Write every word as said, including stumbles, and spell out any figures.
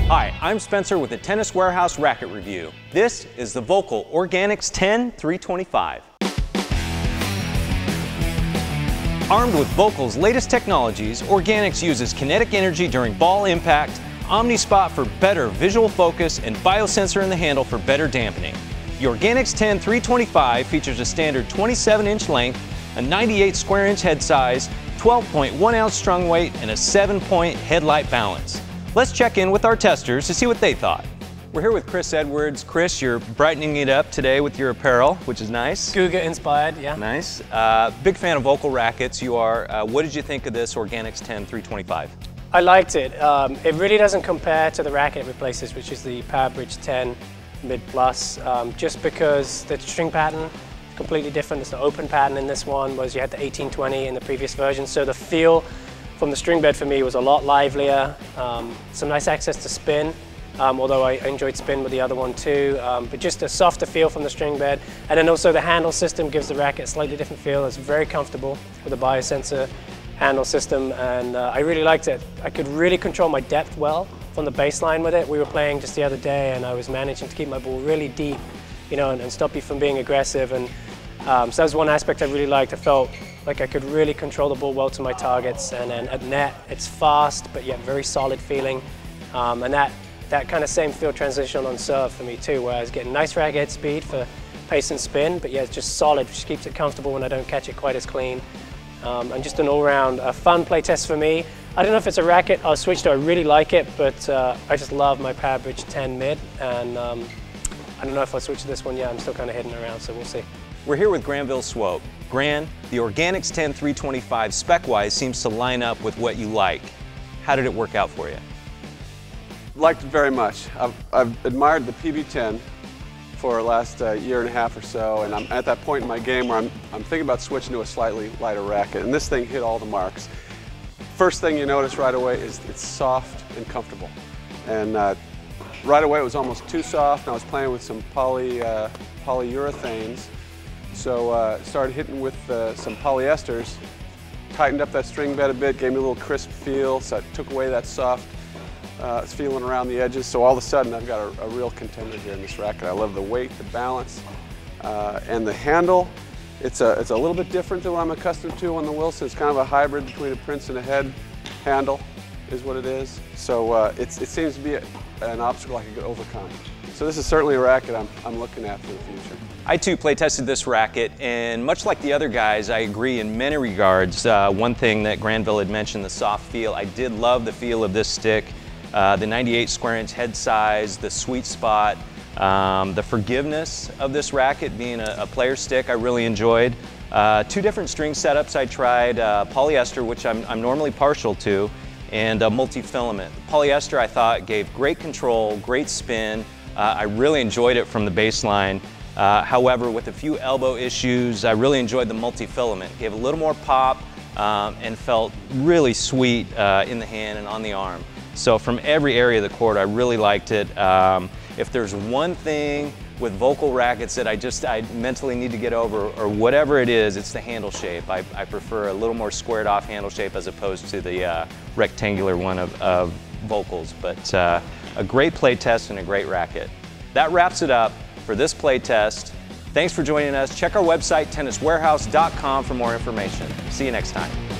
Hi, I'm Spencer with the Tennis Warehouse Racket Review. This is the Volkl Organix ten three twenty-five. Armed with Volkl's latest technologies, Organix uses kinetic energy during ball impact, OmniSpot for better visual focus, and biosensor in the handle for better dampening. The Organix ten three twenty-five features a standard twenty-seven inch length, a ninety-eight square inch head size, twelve point one ounce strung weight, and a seven point headlight balance. Let's check in with our testers to see what they thought. We're here with Chris Edwards. Chris, you're brightening it up today with your apparel, which is nice. Guga inspired, yeah. Nice. Uh, big fan of Volkl rackets. You are. Uh, what did you think of this Organix ten three twenty-five? I liked it. Um, it really doesn't compare to the racket it replaces, which is the PowerBridge ten Mid Plus, um, just because the string pattern is completely different. It's the open pattern in this one, whereas you had the eighteen twenty in the previous version. So the feel from the string bed for me was a lot livelier. Um, some nice access to spin, um, although I enjoyed spin with the other one too. Um, but just a softer feel from the string bed. And then also the handle system gives the racket a slightly different feel. It's very comfortable with the biosensor handle system, and uh, I really liked it. I could really control my depth well from the baseline with it. We were playing just the other day and I was managing to keep my ball really deep, you know, and, and stop you from being aggressive. And um, so that was one aspect I really liked. I felt like I could really control the ball well to my targets, and then at net, it's fast, but yet very solid feeling. Um, and that, that kind of same feel transition on serve for me too, where I was getting nice racket speed for pace and spin, but yeah, it's just solid, which keeps it comfortable when I don't catch it quite as clean. Um, and just an all-round uh, fun play test for me. I don't know if it's a racket I'll switch to. I really like it, but uh, I just love my PowerBridge ten Mid, and um, I don't know if I'll switch to this one yet. I'm still kind of hidden around, so we'll see. We're here with Granville Swope. Gran, the Organix ten three twenty-five spec-wise seems to line up with what you like. How did it work out for you? Liked it very much. I've, I've admired the P B ten for the last uh, year and a half or so, and I'm at that point in my game where I'm, I'm thinking about switching to a slightly lighter racket, and this thing hit all the marks. First thing you notice right away is it's soft and comfortable. And uh, right away it was almost too soft, and I was playing with some poly, uh, polyurethanes. So uh, started hitting with uh, some polyesters, tightened up that string bed a bit, gave me a little crisp feel, so it took away that soft uh, feeling around the edges. So all of a sudden I've got a, a real contender here in this racket. I love the weight, the balance, uh, and the handle. It's a, it's a little bit different than what I'm accustomed to on the Wilson. It's kind of a hybrid between a Prince and a Head handle is what it is. So uh, it's, it seems to be a, an obstacle I could overcome. So this is certainly a racket I'm, I'm looking at for the future. I too play tested this racket, and much like the other guys, I agree in many regards. Uh, one thing that Granville had mentioned, the soft feel. I did love the feel of this stick, uh, the ninety-eight square inch head size, the sweet spot, um, the forgiveness of this racket being a, a player stick I really enjoyed. Uh, two different string setups I tried, uh, polyester, which I'm, I'm normally partial to, and uh, multi-filament. Polyester I thought gave great control, great spin. Uh, I really enjoyed it from the baseline. Uh, however, with a few elbow issues, I really enjoyed the multi-filament. Gave a little more pop um, and felt really sweet uh, in the hand and on the arm. So from every area of the court, I really liked it. Um, if there's one thing with Volkl rackets that I just I mentally need to get over, or whatever it is, it's the handle shape. I, I prefer a little more squared off handle shape as opposed to the uh, rectangular one of, of Volkls. But uh, a great play test and a great racket. That wraps it up for this play test. Thanks for joining us. Check our website, tennis warehouse dot com, for more information. See you next time.